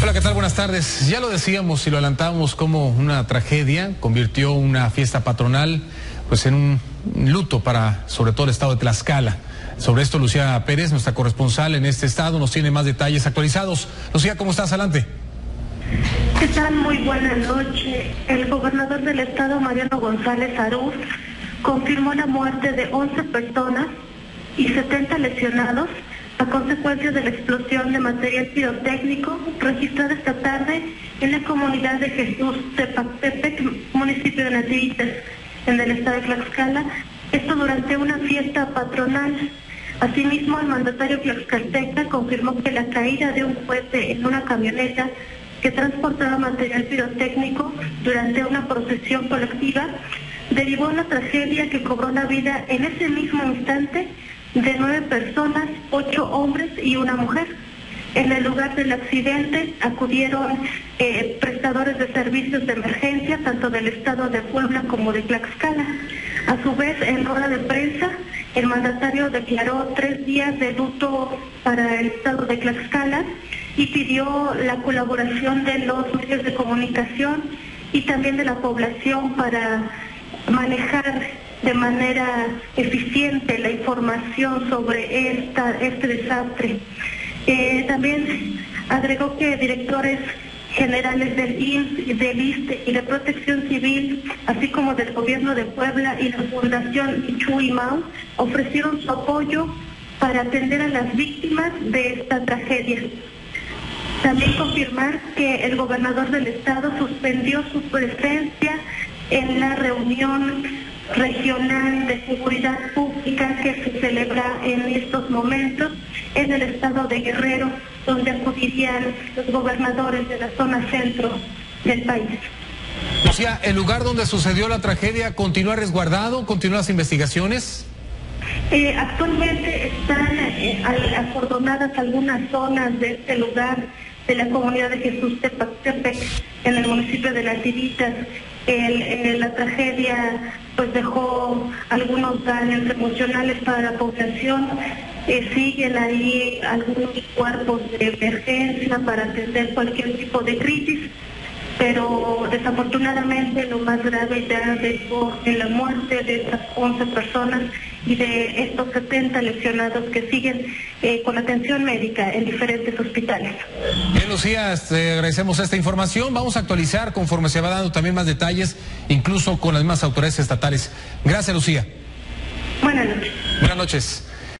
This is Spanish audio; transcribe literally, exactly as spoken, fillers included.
Hola, ¿qué tal? Buenas tardes. Ya lo decíamos y lo adelantábamos como una tragedia convirtió una fiesta patronal pues en un luto para sobre todo el estado de Tlaxcala. Sobre esto Lucía Pérez, nuestra corresponsal en este estado, nos tiene más detalles actualizados. Lucía, ¿cómo estás? Adelante. ¿Qué tal? Muy buena noche. El gobernador del estado, Mariano González Arús, confirmó la muerte de once personas y setenta lesionados a consecuencia de la explosión de material pirotécnico registrada esta tarde en la comunidad de Jesús Tepactepec, municipio de Nativitas, en el estado de Tlaxcala, esto durante una fiesta patronal. Asimismo, el mandatario tlaxcalteca confirmó que la caída de un cohete en una camioneta que transportaba material pirotécnico durante una procesión colectiva derivó en una tragedia que cobró la vida en ese mismo instante de nueve personas, ocho hombres y una mujer. En el lugar del accidente acudieron eh, prestadores de servicios de emergencia, tanto del estado de Puebla como de Tlaxcala. A su vez, en rueda de prensa, el mandatario declaró tres días de luto para el estado de Tlaxcala y pidió la colaboración de los medios de comunicación y también de la población para manejar de manera eficiente la información sobre esta, este desastre. Eh, también agregó que directores generales del I M S S, del I S S S T E y de Protección Civil, así como del Gobierno de Puebla y la Fundación Michu Mau, ofrecieron su apoyo para atender a las víctimas de esta tragedia. También confirmar que el gobernador del estado suspendió su presencia en la reunión regional de seguridad pública que se celebra en estos momentos en el estado de Guerrero, donde acudirían los gobernadores de la zona centro del país. O sea, ¿el lugar donde sucedió la tragedia continúa resguardado? ¿Continúan las investigaciones? Eh, actualmente están eh, acordonadas algunas zonas de este lugar de la comunidad de Jesús Tepactepec, en el municipio de Nativitas. El, el, la tragedia pues dejó algunos daños emocionales para la población. Eh, siguen ahí algunos cuerpos de emergencia para atender cualquier tipo de crisis, pero desafortunadamente lo más grave ya dejó en la muerte de estas once personas y de estos setenta lesionados que siguen eh, con atención médica en diferentes hospitales. Bien, Lucía, te agradecemos esta información. Vamos a actualizar conforme se va dando también más detalles, incluso con las mismas autoridades estatales. Gracias, Lucía. Buenas noches. Buenas noches.